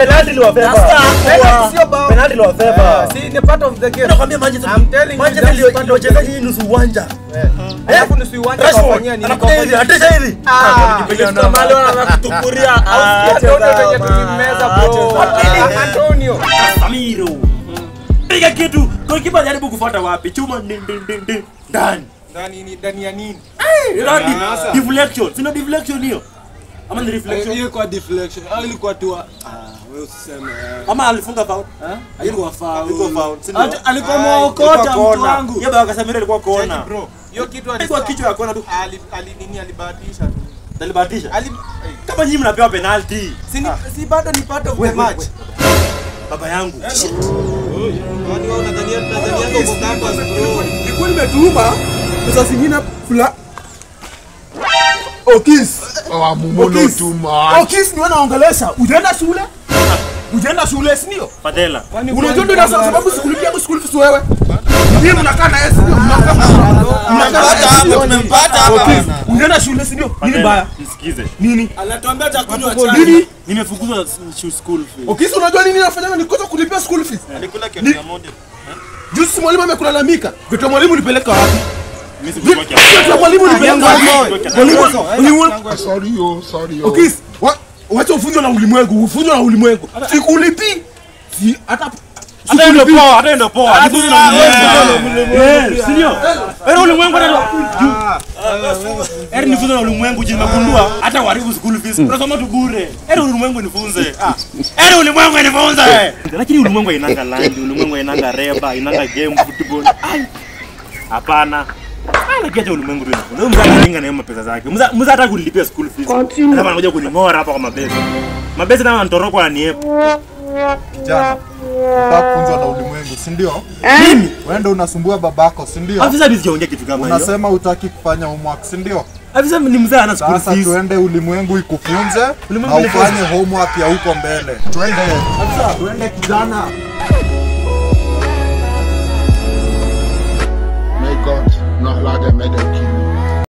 penalty liwabeba. Sio bao. Penalty liwabeba. See the part of the game. Nakwambia Manchester. I'm telling you. Manchester ndio nyinyi nusu uwanja. Alafu nusu uwanja kufanyia nini? Atisha hivi. Kama mali wanataka kutukuria. Tulimeza bro. Antonio. Samiro. Piga kitu. Goalkeeper jaribu kufuata wapi? Chuma ndani. Ndani ya nini? Deflection. Sino deflection hiyo. Ama ni reflection? Hiyo kwa deflection. Au ilikuwa tu wewe usiseme. Ama alifunga foul? Ilikuwa foul. Ilikuwa foul. Alikuwa muokota mtu wangu. Yeye baka Samira ilikuwa kona. Bro. Hiyo kitu alikuwa kichwa ya kona tu. Alibahatisha tu. Alibahatisha. Kama nyinyi mnapewa penalty. Si bado ni part of the match. Baba yangu. Kwani wewe unadhania uko campus bro? Nilikuwa nimetuma pesa zingine fula. Okis. Mumono too much. Okis ni wanaongelesha. Ujaenda shule si ndio? Fadela. Unajua ndio sababu sikulipia school fees wewe. Mimi mnakaa na yeye sio? Tumempata hapa. Unaenda shule si ndio? Nini baya? Nisikize. Nini? Anatuambia atakunywa Nini? Nimefukuzwa school fees. Okis unajua nini nafanya nikosa kulipia school fees? Alikula kitu moja. Juzi mwalimu amekulalamika. Vitu mwalimu nipeleka wapi? Mimi sikuwa kia. Vitu mwalimu nipeleka wapi? Mwalimu Sorry. Okis, wacha ufunzwe na ulimwengu. Sikulipi. Si hata Ataenda poa. Sinyo. Ulimwengu ndio. Nifunze na ulimwengu jinsi magundua hata waribu school fees. Unasoma tu bure. Ulimwengu nifunze. Ulimwengu nifunze. Lakini ulimwengu inanga land, ulimwengu inanga reba, inanga game football. Hapana. Lakini ulimwengu ndio. Ndio mzazi anainga na pesa zake. Mzazi hata kulipia school fees. Kama anakuja kuningora hapa kwa mabezi. Mabezi na antoroko aniepo. Jana. Utafunzwa na ulimwengu, si ndio? Mimi wewe ndio unasumbua babako, si ndio? afisa biziongea kitu kama hiyo. Unasema hutaki kufanya homework, si ndio? Afisa ni mzee ana school fees. Sasa tuende ulimwengu ikufunze na ufanye homework ya huko mbele. Twende. Afisa, tuende kijana. May God not allow them to kill